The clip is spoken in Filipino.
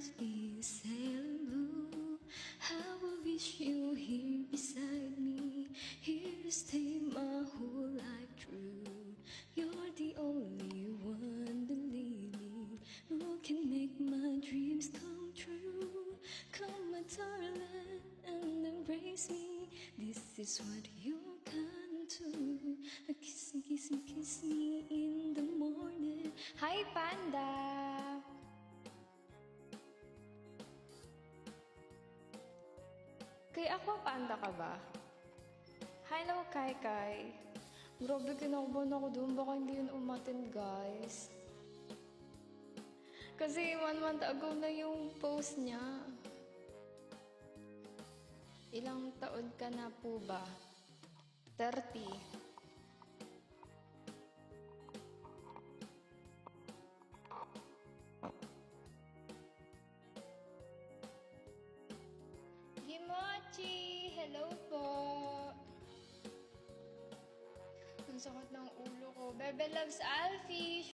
skies be sailing blue. How I wish you here beside me, here to stay my whole life through. You're the only one, believe me, who can make my dreams come true. Come, my darling, and embrace me. This is what you're gonna do. Kiss me, kiss me, kiss me in the morning. Hi, Panda! Kay ako, Panda ka ba? Hello, Kai Kai. Grabe, kinakabahan ako doon. Baka hindi yun umattend, guys. Kasi 1 month ago na yung post niya. Ilang taon ka na po ba? 30. Gimochi! Hello po! Ang sakit ng ulo ko. Bebe loves Alfie!